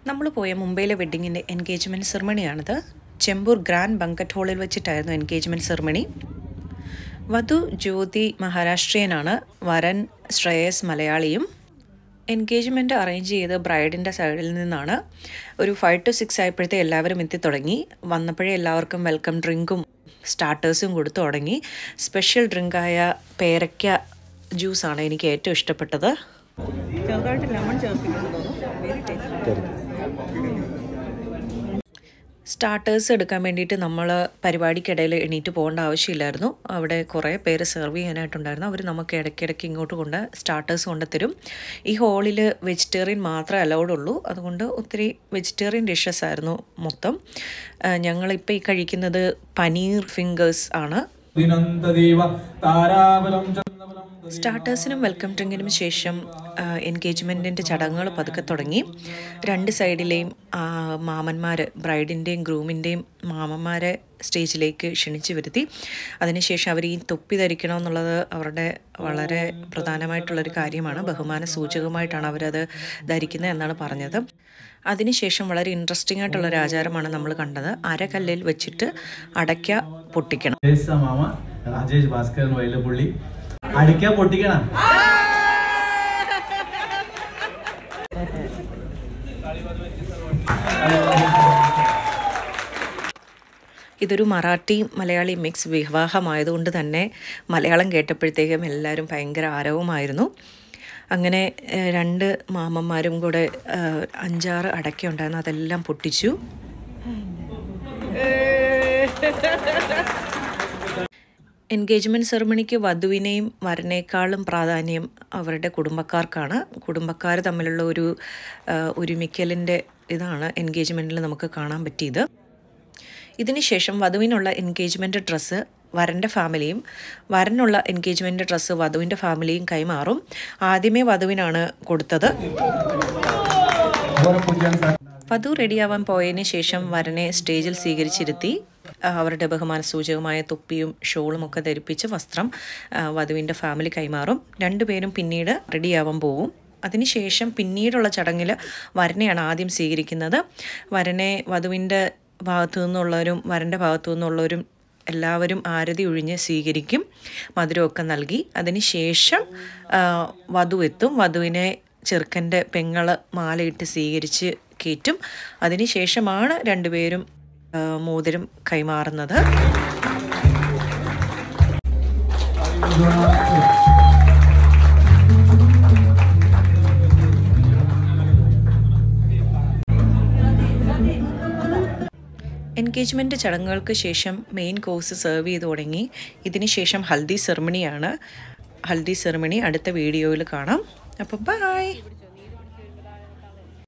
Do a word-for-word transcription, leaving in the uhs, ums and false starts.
നമ്മൾ പോയ മുംബൈയിലെ വെഡ്ഡിങ്ങിൻ്റെ എൻഗേജ്മെൻറ്റ് സെറമണിയാണിത്. ചെമ്പൂർ ഗ്രാൻഡ് ബങ്കറ്റ് ഹാളിൽ വെച്ചിട്ടായിരുന്നു എൻഗേജ്മെൻറ്റ് സെറമണി. വധു ജ്യോതി മഹാരാഷ്ട്രീയനാണ്, വരൻ ശ്രേയസ് മലയാളിയും. എൻഗേജ്മെൻറ്റ് അറേഞ്ച് ചെയ്ത് ബ്രൈഡിൻ്റെ സൈഡിൽ നിന്നാണ്. ഒരു ഫൈവ് ടു സിക്സ് ആയപ്പോഴത്തെ എല്ലാവരും എത്തി തുടങ്ങി. വന്നപ്പോഴേ എല്ലാവർക്കും വെൽക്കം ഡ്രിങ്കും സ്റ്റാർട്ടേഴ്സും കൊടുത്തു തുടങ്ങി. സ്പെഷ്യൽ ഡ്രിങ്കായ പേരയ്ക്ക ജ്യൂസാണ് എനിക്ക് ഏറ്റവും ഇഷ്ടപ്പെട്ടത്. ചെറുതായിട്ട് ലെമൺ ചേർത്തിട്ടുണ്ടോ? സ്റ്റാർട്ടേഴ്സ് എടുക്കാൻ വേണ്ടിയിട്ട് നമ്മൾ പരിപാടിക്കിടയിൽ എണീറ്റ് പോകേണ്ട ആവശ്യമില്ലായിരുന്നു. അവിടെ കുറേ പേര് സെർവ് ചെയ്യാനായിട്ടുണ്ടായിരുന്നു. അവർ നമുക്ക് ഇടയ്ക്കിടയ്ക്ക് ഇങ്ങോട്ട് കൊണ്ട് സ്റ്റാർട്ടേഴ്സ് കൊണ്ടുത്തരും. ഈ ഹോളിൽ വെജിറ്റേറിയൻ മാത്രമേ അലൗഡ് ഉള്ളൂ. അതുകൊണ്ട് ഒത്തിരി വെജിറ്റേറിയൻ ഡിഷസ് ആയിരുന്നു മൊത്തം. ഞങ്ങളിപ്പോൾ ഈ കഴിക്കുന്നത് പനീർ ഫിംഗേഴ്സ് ആണ്. സ്റ്റാർട്ടേഴ്സിനും വെൽക്കം ഡ്രിങ്കിനും ശേഷം എൻഗേജ്മെൻറ്റിൻ്റെ ചടങ്ങുകൾ പതുക്കെ തുടങ്ങി. രണ്ട് സൈഡിലെയും മാമന്മാർ, ബ്രൈഡിൻ്റെയും ഗ്രൂമിൻ്റെയും മാമന്മാരെ സ്റ്റേജിലേക്ക് ക്ഷണിച്ചു വരുത്തി. അതിനുശേഷം അവർ ഈ തൊപ്പി ധരിക്കണമെന്നുള്ളത് അവരുടെ വളരെ പ്രധാനമായിട്ടുള്ളൊരു കാര്യമാണ്. ബഹുമാന സൂചകമായിട്ടാണ് അവരത് ധരിക്കുന്നത് എന്നാണ് പറഞ്ഞത്. അതിനുശേഷം വളരെ ഇൻട്രസ്റ്റിംഗ് ആയിട്ടുള്ളൊരു ആചാരമാണ് നമ്മൾ കണ്ടത്. അരകല്ലിൽ വെച്ചിട്ട് അടയ്ക്ക പൊട്ടിക്കണം. രാജേഷ് ഭാസ്കരൻ വയലപ്പുള്ളി അടിക്കാൻ പൊട്ടിക്കണം. ഇതൊരു മറാഠി മലയാളി മിക്സ് വിവാഹമായതുകൊണ്ട് തന്നെ മലയാളം കേട്ടപ്പോഴത്തേക്കും എല്ലാവരും ഭയങ്കര ആരവമായിരുന്നു. അങ്ങനെ രണ്ട് മാമന്മാരും കൂടെ അഞ്ചാറ് അടയ്ക്ക ഉണ്ടായിരുന്നു, അതെല്ലാം പൊട്ടിച്ചു. എൻഗേജ്മെൻറ്റ് സെറമണിക്ക് വധുവിനെയും വരനേക്കാളും പ്രാധാന്യം അവരുടെ കുടുംബക്കാർക്കാണ്. കുടുംബക്കാർ തമ്മിലുള്ള ഒരു ഒരുമിക്കലിൻ്റെ ഇതാണ് എൻഗേജ്മെൻറ്റിൽ നമുക്ക് കാണാൻ പറ്റിയത്. ഇതിനുശേഷം വധുവിനുള്ള എൻഗേജ്മെൻറ്റ് ഡ്രസ്സ് വരൻ്റെ ഫാമിലിയും വരനുള്ള എൻഗേജ്മെൻറ്റ് ഡ്രസ്സ് വധുവിൻ്റെ ഫാമിലിയും കൈമാറും. ആദ്യമേ വധുവിനാണ് കൊടുത്തത്. വധു റെഡിയാവാൻ പോയതിന് ശേഷം വരനെ സ്റ്റേജിൽ സ്വീകരിച്ചിരുത്തി. അവരുടെ ബഹുമാന സൂചകമായ തൊപ്പിയും ഷോളും ഒക്കെ ധരിപ്പിച്ച് വസ്ത്രം വധുവിൻ്റെ ഫാമിലി കൈമാറും. രണ്ടുപേരും പിന്നീട് റെഡിയാവാൻ പോവും. അതിനുശേഷം പിന്നീടുള്ള ചടങ്ങിൽ വരനെയാണ് ആദ്യം സ്വീകരിക്കുന്നത്. വരനെ വധുവിൻ്റെ ഭാഗത്തു നിന്നുള്ളവരും വരൻ്റെ ഭാഗത്തു നിന്നുള്ളവരും എല്ലാവരും ആരതി ഒഴിഞ്ഞ് സ്വീകരിക്കും, മധുരമൊക്കെ നൽകി. അതിനുശേഷം വധു എത്തും. വധുവിനെ ചെറുക്കൻ്റെ പെങ്ങൾ മാലയിട്ട് സ്വീകരിച്ച് കയറ്റും. അതിനുശേഷമാണ് രണ്ടുപേരും മോതിരം കൈമാറുന്നത്. എൻഗേജ്മെൻറ്റ് ചടങ്ങുകൾക്ക് ശേഷം മെയിൻ കോഴ്സ് സെർവ് ചെയ്ത് തുടങ്ങി. ഇതിന് ശേഷം ഹൽദി സെറമണിയാണ്. ഹൽദി സെറമണി അടുത്ത വീഡിയോയിൽ കാണാം. അപ്പോൾ ബൈ.